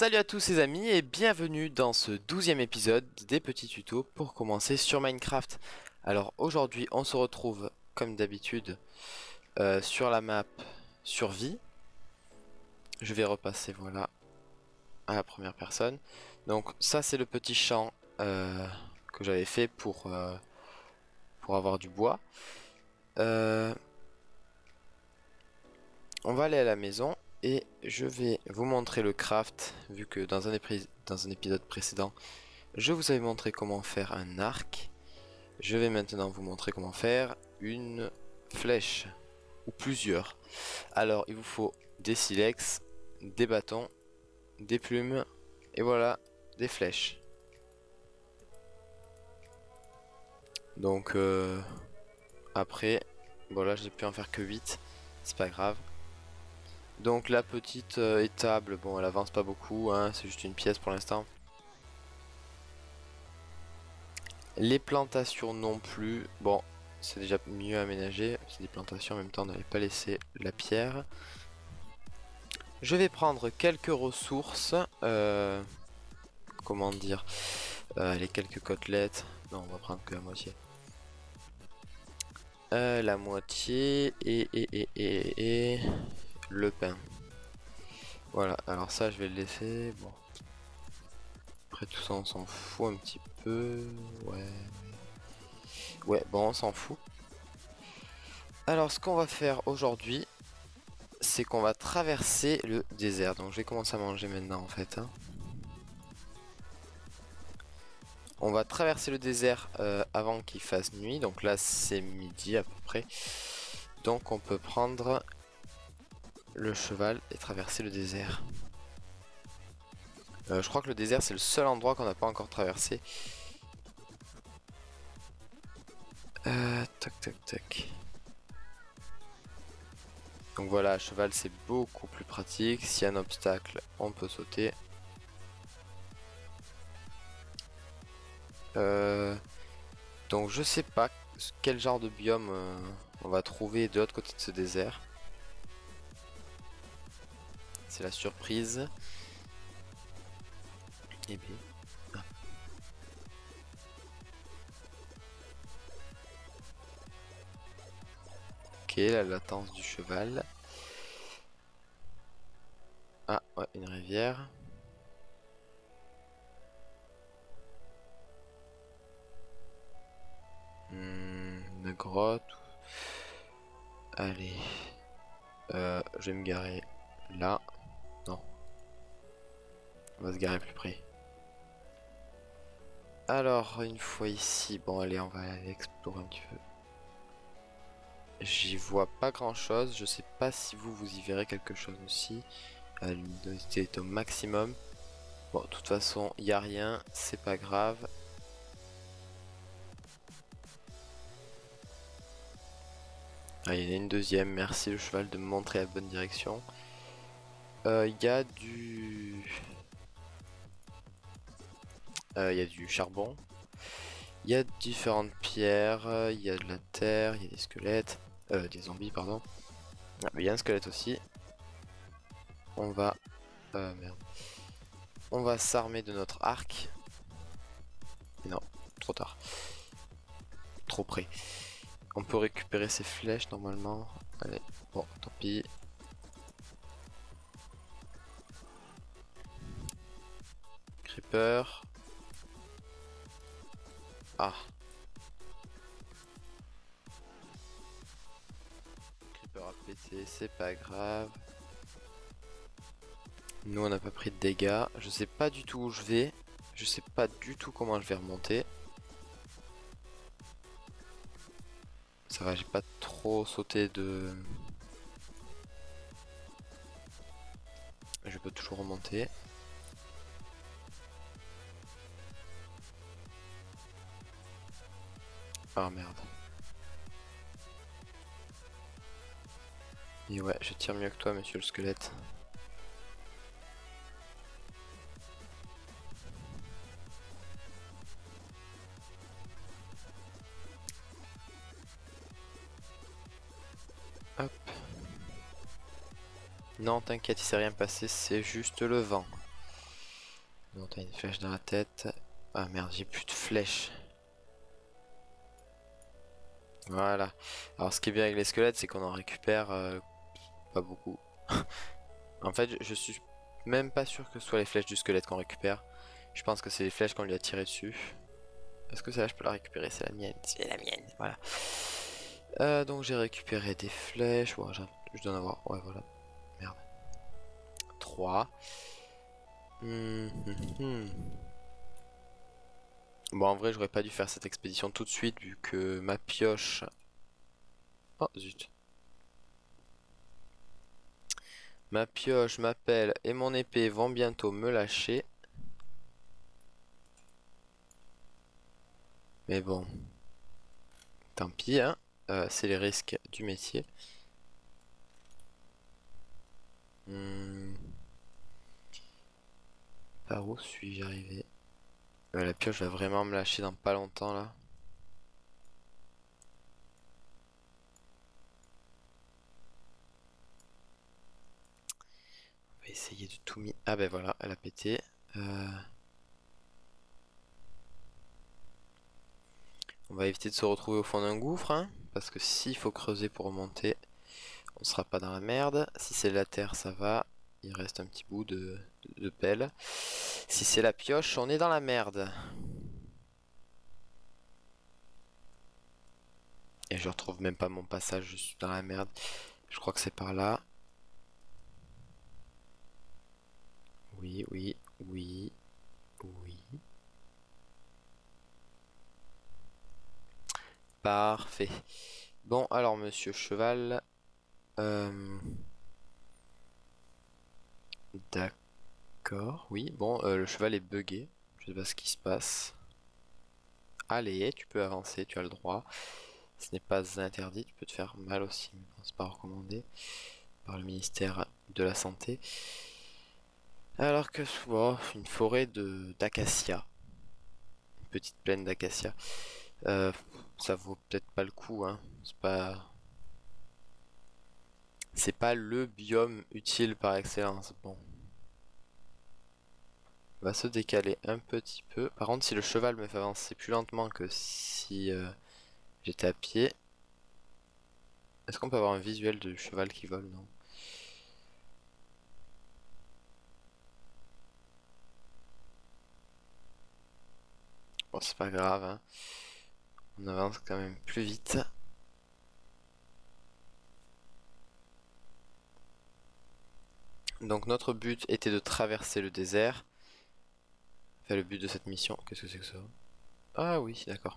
Salut à tous les amis et bienvenue dans ce 12e épisode des petits tutos pour commencer sur Minecraft. Alors aujourd'hui on se retrouve comme d'habitude sur la map survie. Je vais repasser voilà à la première personne. Donc ça c'est le petit champ que j'avais fait pour avoir du bois. On va aller à la maison. Et je vais vous montrer le craft, vu que dans un épisode précédent, je vous avais montré comment faire un arc. Je vais maintenant vous montrer comment faire une flèche, ou plusieurs. Alors, il vous faut des silex, des bâtons, des plumes, et voilà, des flèches. Donc, après, voilà, j'ai pu en faire que 8, c'est pas grave. Donc la petite étable, bon elle avance pas beaucoup, hein, c'est juste une pièce pour l'instant. Les plantations non plus, bon c'est déjà mieux aménagé, c'est des plantations en même temps, on n'allait pas laisser la pierre. Je vais prendre quelques ressources, comment dire, les quelques côtelettes, non on va prendre que la moitié. La moitié et le pain. Voilà, alors ça je vais le laisser, bon. Après tout ça on s'en fout un petit peu, ouais bon on s'en fout. Alors ce qu'on va faire aujourd'hui, c'est qu'on va traverser le désert, donc je vais commencer à manger maintenant en fait. On va traverser le désert avant qu'il fasse nuit, donc là c'est midi à peu près. Donc on peut prendre le cheval et traverser le désert. Je crois que le désert c'est le seul endroit qu'on n'a pas encore traversé. Tac tac tac. Donc voilà, à cheval c'est beaucoup plus pratique. S'il y a un obstacle, on peut sauter. Donc je sais pas quel genre de biome on va trouver de l'autre côté de ce désert. C'est la surprise. Et bien. Ah. Ok, la latence du cheval. Ah ouais, une rivière. Une grotte. Allez. Je vais me garer là. Non. On va se garer plus près. Alors, une fois ici, bon allez, on va aller explorer un petit peu. J'y vois pas grand chose, je sais pas si vous y verrez quelque chose aussi. La luminosité est au maximum. Bon, de toute façon, il n'y a rien, c'est pas grave. Ah, il y en a une deuxième, merci le cheval de me montrer la bonne direction. Il y a du... il y a du charbon. Il y a différentes pierres, il y a de la terre, il y a des squelettes, des zombies pardon. Ah, mais il y a un squelette aussi. On va... merde. On va s'armer de notre arc. Mais non, trop tard. Trop près. On peut récupérer ces flèches normalement. Allez, bon, tant pis. Creeper. Ah. Creeper a pété, c'est pas grave. Nous on n'a pas pris de dégâts. Je sais pas du tout où je vais. Je sais pas du tout comment je vais remonter. Ça va, j'ai pas trop sauté de... Je peux toujours remonter. Ah merde. Et ouais, je tire mieux que toi, monsieur le squelette. Hop. Non, t'inquiète, il s'est rien passé, c'est juste le vent. T'as une flèche dans la tête. Ah merde, j'ai plus de flèches. Voilà. Alors ce qui est bien avec les squelettes, c'est qu'on en récupère pas beaucoup. En fait, je suis même pas sûr que ce soit les flèches du squelette qu'on récupère. Je pense que c'est les flèches qu'on lui a tiré dessus. Est-ce que ça je peux la récupérer? C'est la mienne. C'est la mienne, voilà. Donc j'ai récupéré des flèches. Ouais, je dois en avoir. Ouais, voilà. Merde. 3. Bon, en vrai, j'aurais pas dû faire cette expédition tout de suite vu que ma pioche. Oh zut. Ma pioche, ma pelle et mon épée vont bientôt me lâcher. Mais bon. Tant pis, hein. C'est les risques du métier. Par où suis-je arrivé? La pioche va vraiment me lâcher dans pas longtemps là. On va essayer de tout mis. Ah ben voilà, elle a pété. On va éviter de se retrouver au fond d'un gouffre, hein, parce que s'il faut creuser pour remonter, on sera pas dans la merde. Si c'est la terre, ça va. Il reste un petit bout de pelle. Si c'est la pioche, on est dans la merde. Et je retrouve même pas mon passage, je suis dans la merde. Je crois que c'est par là. Oui, oui, oui, oui. Parfait. Bon, alors monsieur Cheval. D'accord, oui. Bon, le cheval est bugué. Je sais pas ce qui se passe. Allez, tu peux avancer, tu as le droit. Ce n'est pas interdit, tu peux te faire mal aussi, mais bon, c'est pas recommandé par le ministère de la Santé. Alors que oh, une forêt d'acacia, une petite plaine d'acacia, ça vaut peut-être pas le coup, hein. C'est pas le biome utile par excellence. Bon, on va se décaler un petit peu. Par contre, si le cheval me fait avancer plus lentement que si j'étais à pied, est-ce qu'on peut avoir un visuel de cheval qui vole? Non. Bon, c'est pas grave, hein. On avance quand même plus vite. Donc notre but était de traverser le désert. Enfin, le but de cette mission, qu'est-ce que c'est que ça? Ah oui, d'accord.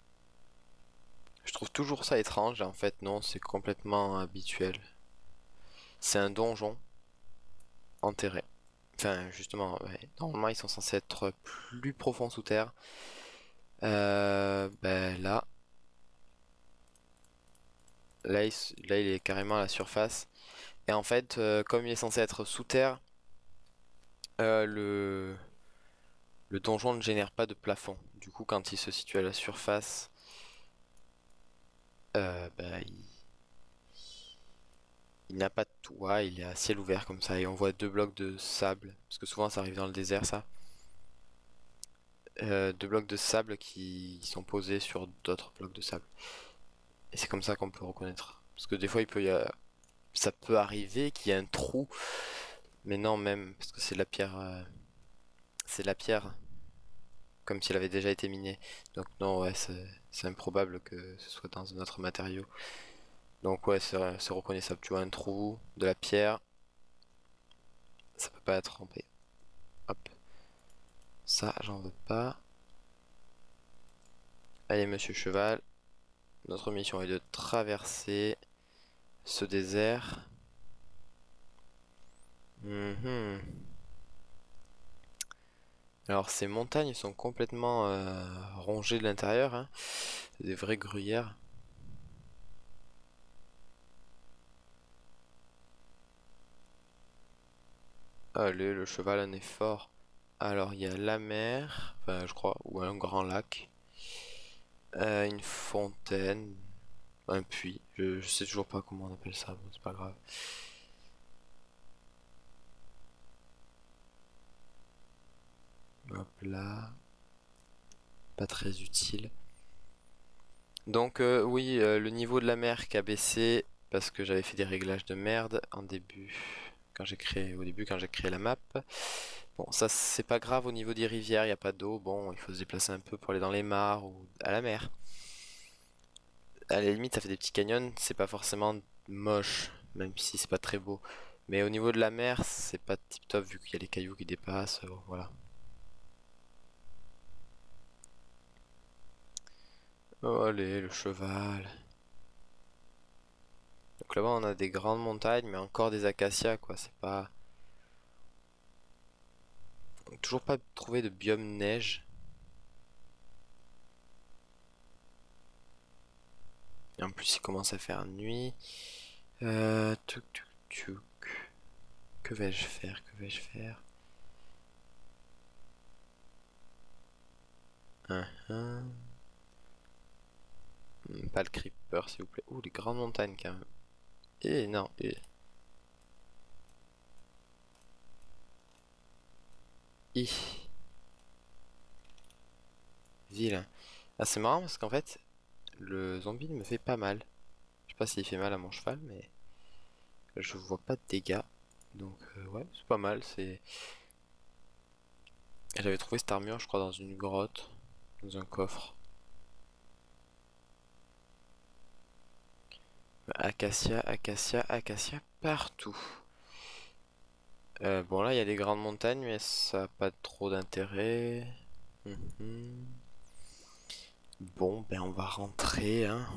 Je trouve toujours ça étrange, et en fait non, c'est complètement habituel. C'est un donjon enterré. Enfin, justement, ouais. Normalement ils sont censés être plus profonds sous terre. Ben là, il est carrément à la surface. Et en fait, comme il est censé être sous terre, le donjon ne génère pas de plafond. Du coup, quand il se situe à la surface, bah, il n'a pas de toit, il est à ciel ouvert comme ça. Et on voit deux blocs de sable, parce que souvent ça arrive dans le désert ça. Deux blocs de sable qui sont posés sur d'autres blocs de sable. Et c'est comme ça qu'on peut reconnaître. Parce que des fois, ça peut arriver qu'il y ait un trou. Mais non, même, parce que c'est de la pierre. C'est de la pierre, comme s'il avait déjà été miné. Donc non, ouais, c'est improbable que ce soit dans un autre matériau. Donc ouais, c'est reconnaissable. Tu vois un trou, de la pierre, ça peut pas être trempé. Hop, ça j'en veux pas. Allez monsieur cheval, notre mission est de traverser ce désert. Mhm. Alors ces montagnes sont complètement rongées de l'intérieur, hein. Des vraies gruyères. Allez, le cheval en est fort. Alors il y a la mer, enfin je crois, ou un grand lac. Une fontaine, un puits. Je sais toujours pas comment on appelle ça, bon, c'est pas grave. Hop là. Pas très utile. Donc oui, le niveau de la mer qui a baissé parce que j'avais fait des réglages de merde en début, au début quand j'ai créé la map. Bon, ça c'est pas grave au niveau des rivières, il n'y a pas d'eau. Bon, il faut se déplacer un peu pour aller dans les mares ou à la mer. À la limite, ça fait des petits canyons, c'est pas forcément moche, même si c'est pas très beau. Mais au niveau de la mer, c'est pas tip top vu qu'il y a les cailloux qui dépassent, voilà. Oh, allez, le cheval. Donc là-bas, on a des grandes montagnes, mais encore des acacias, quoi. C'est pas. On a toujours pas trouvé de biome neige. Et en plus, il commence à faire nuit. Tuc, tuc, tuc. Que vais-je faire? Que vais-je faire? Hum. Pas le creeper, s'il vous plaît. Ouh, les grandes montagnes, quand même. Eh, non, eh. Hi. Vilain. Ah, c'est marrant parce qu'en fait, le zombie me fait pas mal. Je sais pas s'il fait mal à mon cheval, mais je vois pas de dégâts. Donc, ouais, c'est pas mal. J'avais trouvé cette armure, je crois, dans une grotte, dans un coffre. Acacia, acacia, acacia partout. Bon, là, il y a des grandes montagnes, mais ça n'a pas trop d'intérêt. Mhm. Bon, ben, on va rentrer, hein.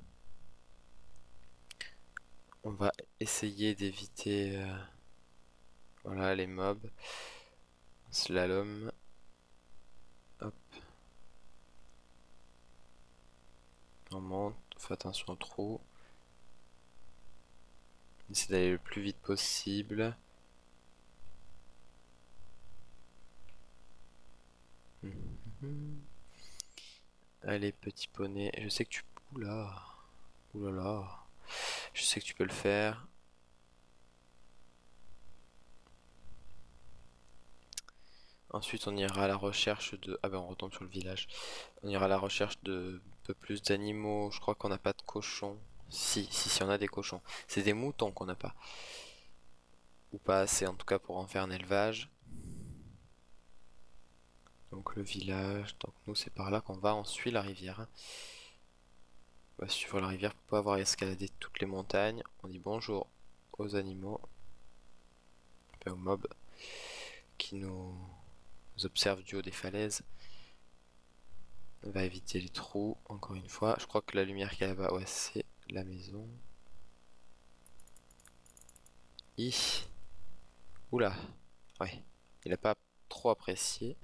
On va essayer d'éviter voilà, les mobs. Slalom. Hop. On monte. On fait attention au trou. On essaie d'aller le plus vite possible. Mhm. Allez, petit poney. Je sais que tu. Oula. Oulala. Je sais que tu peux le faire. Ensuite, on ira à la recherche de. Ah ben, on retombe sur le village. On ira à la recherche de un peu plus d'animaux. Je crois qu'on n'a pas de cochons. Si, on a des cochons. C'est des moutons qu'on n'a pas. Ou pas assez, en tout cas, pour en faire un élevage. Donc, le village. Donc, nous, c'est par là qu'on va. On suit la rivière. On va suivre la rivière pour pas avoir escaladé toutes les montagnes. On dit bonjour aux animaux. Enfin, aux mobs qui nous observent du haut des falaises. On va éviter les trous, encore une fois. Je crois que la lumière qu'il y a là-bas, ouais, c'est la maison. Oula, ouais, il a pas trop apprécié.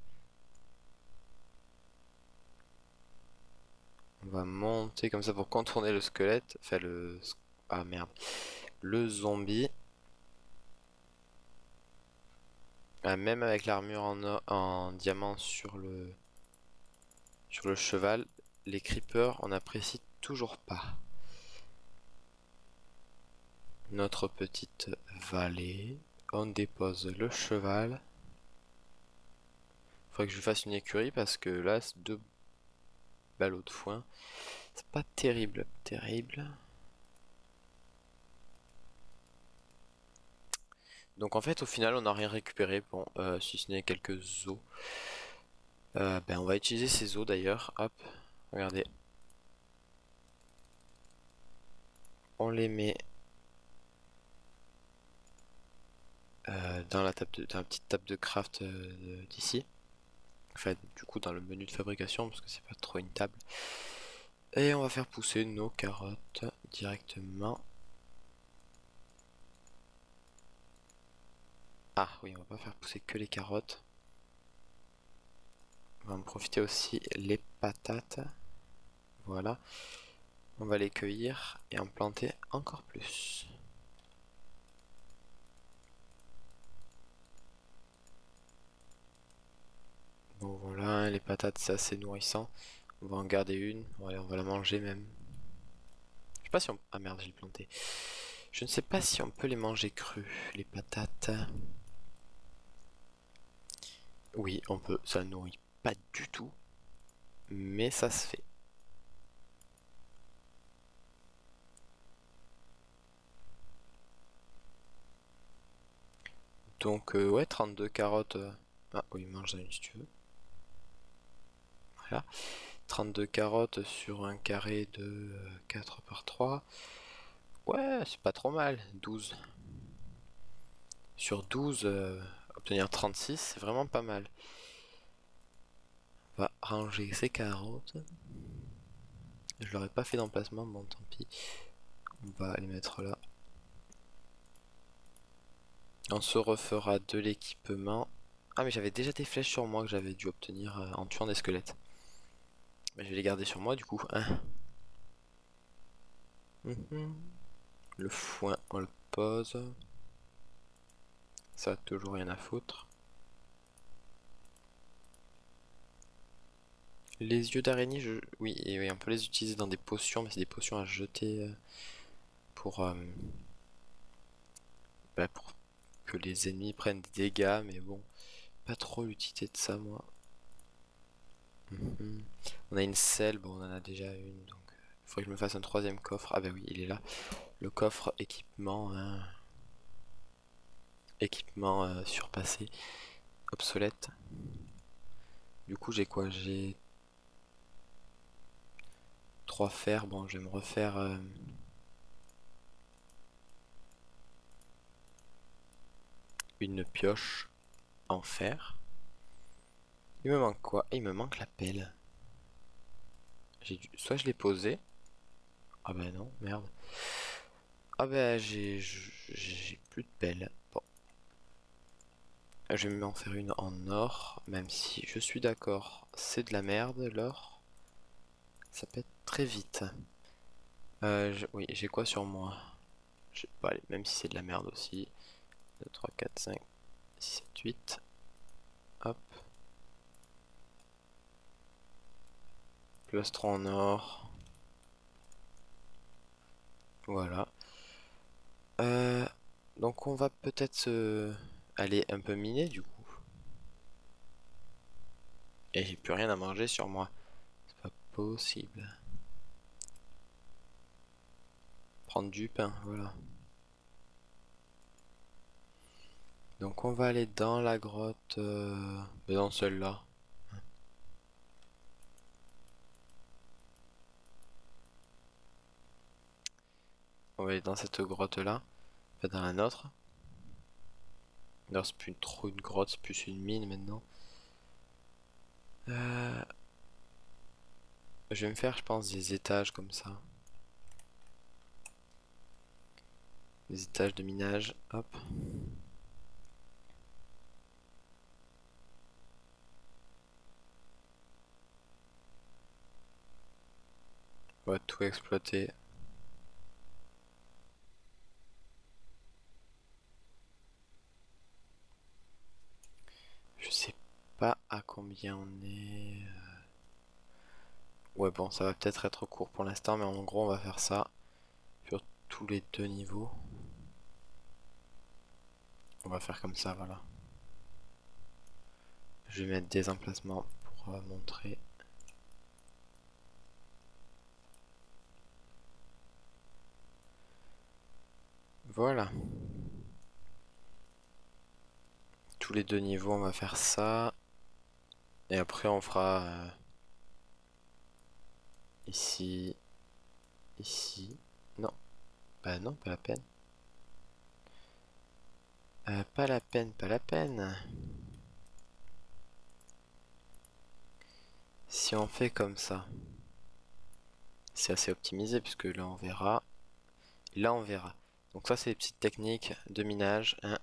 On va monter comme ça pour contourner le squelette. Enfin, ah merde. Le zombie. Ah, même avec l'armure en diamant sur le cheval, les creepers, on n'apprécie toujours pas. Notre petite vallée. On dépose le cheval. Faudrait que je fasse une écurie parce que là, c'est 2 ballots de foin. C'est pas terrible, terrible. Donc en fait, au final, on n'a rien récupéré. Bon, si ce n'est quelques os. Ben, on va utiliser ces os d'ailleurs. Hop, regardez. On les met dans dans la petite table de craft d'ici. Enfin, du coup, dans le menu de fabrication, parce que c'est pas trop une table. Et on va faire pousser nos carottes directement. Ah oui, on va pas faire pousser que les carottes. On va en profiter aussi les patates. Voilà. On va les cueillir et en planter encore plus. Bon voilà, les patates c'est assez nourrissant. On va en garder une. Ouais, on va la manger même. Je sais pas si on... Ah merde, j'ai planté. Je ne sais pas si on peut les manger crues, les patates. Oui, on peut, ça nourrit pas du tout, mais ça se fait. Donc ouais, 32 carottes. Ah oui, mange une si tu veux. Voilà. 32 carottes sur un carré de 4 par 3. Ouais, c'est pas trop mal. 12. Sur 12, obtenir 36, c'est vraiment pas mal. On va ranger ces carottes. Je leur ai pas fait d'emplacement, bon tant pis. On va les mettre là. On se refera de l'équipement. Ah mais j'avais déjà des flèches sur moi que j'avais dû obtenir en tuant des squelettes. Mais je vais les garder sur moi du coup. Hein. Le foin, on le pose. Ça, toujours rien à foutre. Les yeux d'araignée, oui, et oui, on peut les utiliser dans des potions, mais c'est des potions à jeter pour, pour que les ennemis prennent des dégâts, mais bon, pas trop l'utilité de ça, moi. On a une selle, bon, on en a déjà une, donc il faudrait que je me fasse un troisième coffre. Ah bah oui, il est là. Le coffre équipement, hein. Équipement surpassé, obsolète. Du coup, j'ai quoi? J'ai 3 fers. Bon, je vais me refaire une pioche en fer. Il me manque quoi? Il me manque la pelle. Soit je l'ai posé. Ah bah non, merde. Ah bah j'ai plus de pelle. Bon. Je vais m'en faire une en or. Même si je suis d'accord, c'est de la merde l'or. Ça pète très vite. Oui, j'ai quoi sur moi? Bon, allez, même si c'est de la merde aussi. 2, 3, 4, 5, 6, 7, 8. Hop. Plus 3 en or. Voilà. Euh, donc on va peut-être aller un peu miner du coup. Et j'ai plus rien à manger sur moi. C'est pas possible. Prendre du pain, voilà. Donc on va aller dans la grotte, mais dans celle-là. On va aller dans cette grotte-là, pas dans la nôtre. Non, c'est plus trop une grotte, c'est plus une mine maintenant. Je vais me faire, je pense, des étages comme ça. Des étages de minage, hop. On va tout exploiter. Je sais pas à combien on est. Ouais bon, ça va peut-être être court pour l'instant, mais en gros on va faire ça sur tous les 2 niveaux. On va faire comme ça, voilà. Je vais mettre des emplacements pour montrer. Voilà. Tous les 2 niveaux, on va faire ça. Et après, on fera ici, ici. Non, bah non, pas la peine. Pas la peine, pas la peine. Si on fait comme ça, c'est assez optimisé puisque là on verra. Et là on verra. Donc ça c'est les petites techniques de minage. Hein,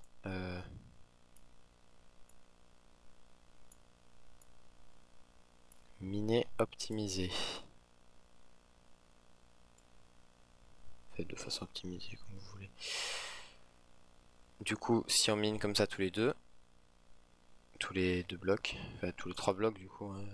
miner optimisé. Faites de façon optimisée comme vous voulez. Du coup, si on mine comme ça tous les 2 blocs, enfin tous les 3 blocs du coup, hein,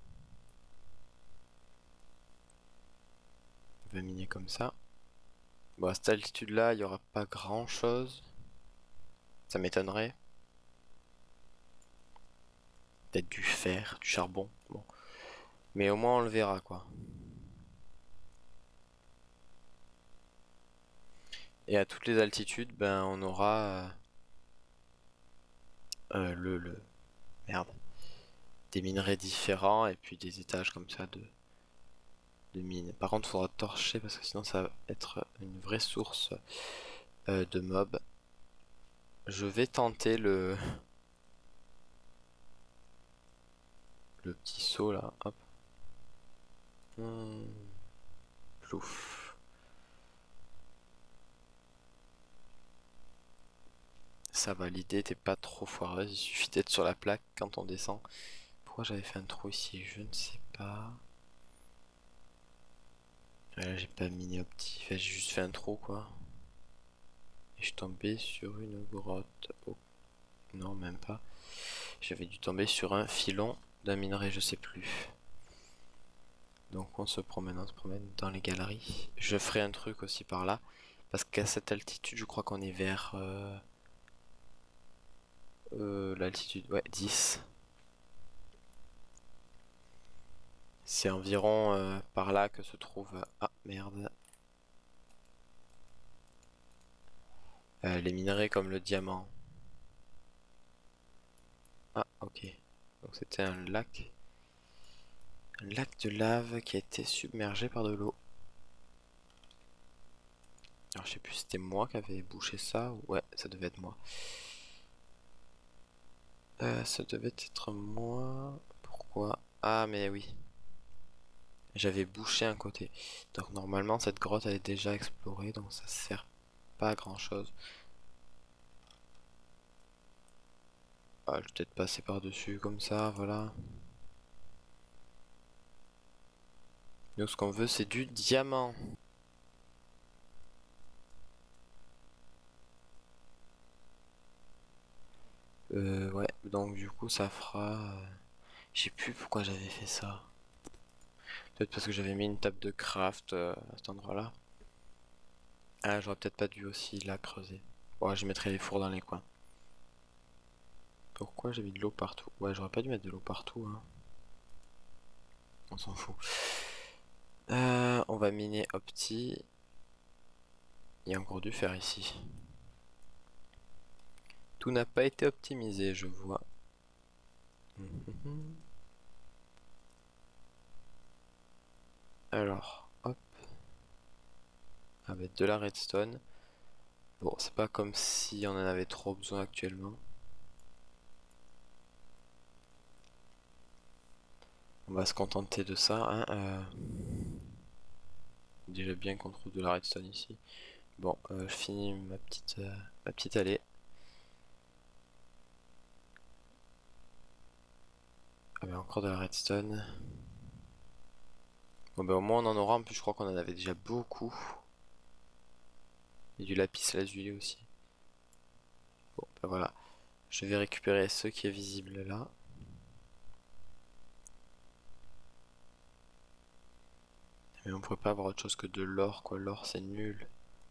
on va miner comme ça. Bon, à cette altitude là, il n'y aura pas grand chose. Ça m'étonnerait. Peut-être du fer, du charbon. Bon. Mais au moins on le verra quoi. Et à toutes les altitudes, ben on aura merde, des minerais différents et puis des étages comme ça de mines. Par contre, il faudra torcher parce que sinon ça va être une vraie source de mobs. Je vais tenter le petit saut là. Hop. Plouf. Ça va, l'idée était pas trop foireuse. Il suffit d'être sur la plaque quand on descend. Pourquoi j'avais fait un trou ici? Je ne sais pas. Là, j'ai pas miné opti. Enfin, j'ai juste fait un trou quoi. Et je suis tombé sur une grotte. Oh. Non, même pas. J'avais dû tomber sur un filon d'un minerai, je sais plus. Donc on se promène dans les galeries. Je ferai un truc aussi par là. Parce qu'à cette altitude, je crois qu'on est vers l'altitude, ouais, 10. C'est environ par là que se trouve... Ah, merde. Les minerais comme le diamant. Ah, ok. Donc c'était un lac. Un lac de lave qui a été submergé par de l'eau. Alors je sais plus si c'était moi qui avais bouché ça. Ouais, ça devait être moi. Ça devait être moi. Pourquoi? Ah mais oui. J'avais bouché un côté. Donc normalement cette grotte elle est déjà explorée. Donc ça sert pas à grand chose. Ah, je vais peut-être passer par dessus comme ça, voilà. Nous ce qu'on veut c'est du diamant. Ouais, donc du coup ça fera... Je sais plus pourquoi j'avais fait ça. Peut-être parce que j'avais mis une table de craft à cet endroit-là. Ah, j'aurais peut-être pas dû aussi la creuser. Ouais, je mettrai les fours dans les coins. Pourquoi j'ai mis de l'eau partout? Ouais, j'aurais pas dû mettre de l'eau partout, hein. On s'en fout. On va miner opti. Il y a encore du fer ici. Tout n'a pas été optimisé, je vois. Alors, hop. Avec de la redstone. Bon, c'est pas comme si on en avait trop besoin actuellement. On va se contenter de ça, hein. Déjà bien qu'on trouve de la redstone ici. Bon, je finis ma petite allée. Ah ben encore de la redstone. Bon ben au moins on en aura, en plus je crois qu'on en avait déjà beaucoup. Et du lapis lazuli aussi. Bon ben voilà. Je vais récupérer ce qui est visible là. Mais on pourrait pas avoir autre chose que de l'or quoi, l'or c'est nul.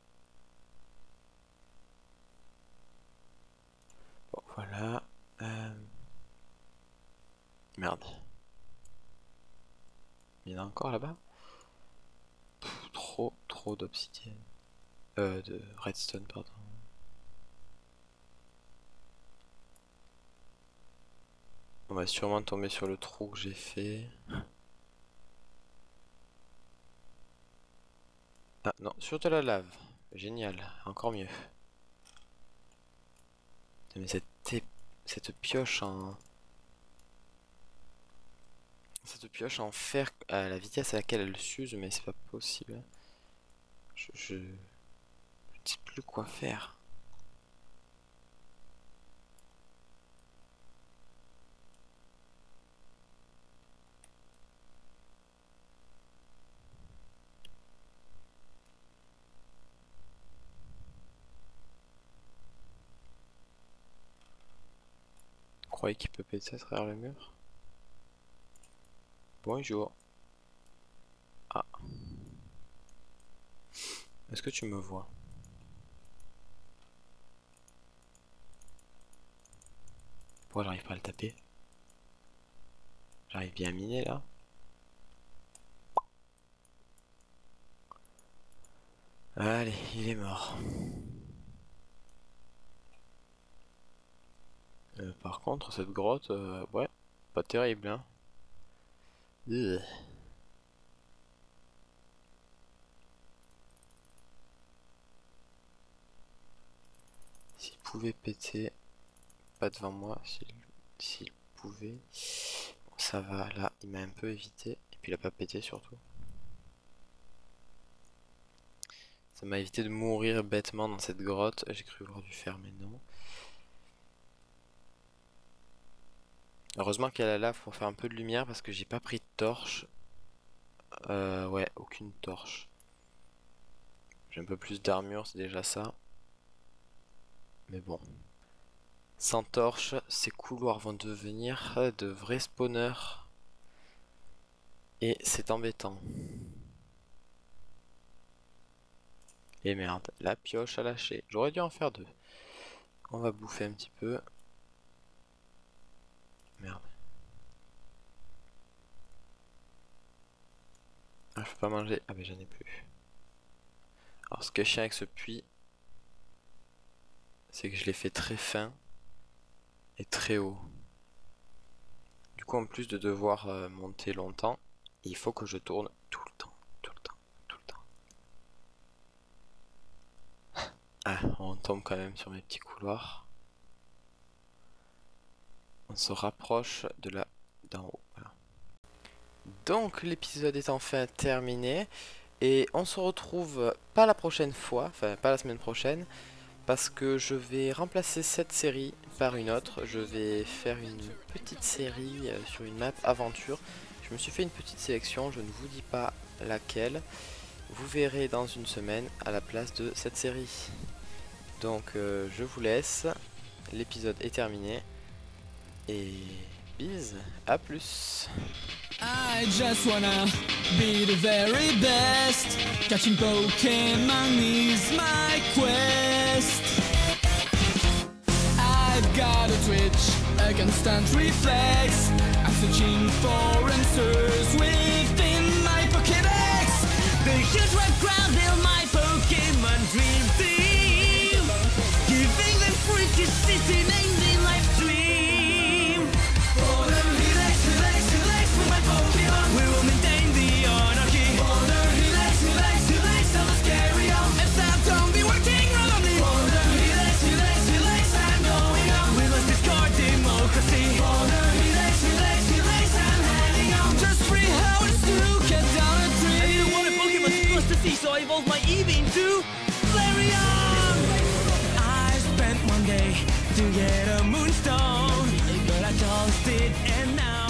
Bon voilà. Merde. Il y en a encore là-bas? Trop d'obsidienne. De redstone pardon. On va sûrement tomber sur le trou que j'ai fait. Ah non, sur de la lave. Génial, encore mieux. Mais cette pioche en... Cette pioche en fer à la vitesse à laquelle elle s'use, mais c'est pas possible. Je sais plus quoi faire. Vous croyez qu'il peut péter à travers le mur? Bonjour. Ah. Est-ce que tu me vois? Pourquoi j'arrive pas à le taper? J'arrive bien à miner là. Allez, il est mort. Par contre, cette grotte, ouais, pas terrible, hein. Ugh. S'il pouvait péter, pas devant moi, s'il pouvait. Bon, ça va, là, il m'a un peu évité, et puis il a pas pété surtout. Ça m'a évité de mourir bêtement dans cette grotte, j'ai cru voir du fer, mais non. Heureusement qu'il y a la lave pour faire un peu de lumière parce que j'ai pas pris de torche. Ouais, aucune torche. J'ai un peu plus d'armure, c'est déjà ça. Mais bon. Sans torche, ces couloirs vont devenir de vrais spawners. Et c'est embêtant. Et merde, la pioche a lâché. J'aurais dû en faire deux. On va bouffer un petit peu. Merde. Ah, je peux pas manger. Ah, mais j'en ai plus. Alors, ce qui est chiant avec ce puits, c'est que je l'ai fait très fin et très haut. Du coup, en plus de devoir monter longtemps, il faut que je tourne tout le temps, tout le temps, tout le temps. Ah, on tombe quand même sur mes petits couloirs. On se rapproche de la d'en haut. Voilà. Donc l'épisode est enfin terminé et on se retrouve pas la prochaine fois, enfin pas la semaine prochaine, parce que je vais remplacer cette série par une autre. Je vais faire une petite série sur une map aventure. Je me suis fait une petite sélection, je ne vous dis pas laquelle. Vous verrez dans une semaine à la place de cette série. Donc je vous laisse, l'épisode est terminé et bis, à plus. I just wanna be the very best. Catching Pokemon is my quest. I've got a twitch, a constant reflex. I'm searching for answers within my Pokédex. The huge red crowd in my Pokemon dream team, giving them freaky city named in live stream. For the relax, relax, relax with my Pokemon, we will maintain the anarchy. For the relax, relax, relax, so let's carry on. And stop, don't be working on me. For the relax, relax, relax, I'm going on. We must discard democracy. For the relax, relax, relax, I'm heading on. Just 3 hours to get down a tree. I didn't want a Pokemon supposed to see, so I evolved my Eevee into Flareon. I spent one day to get a Moonstone, but I tossed it and now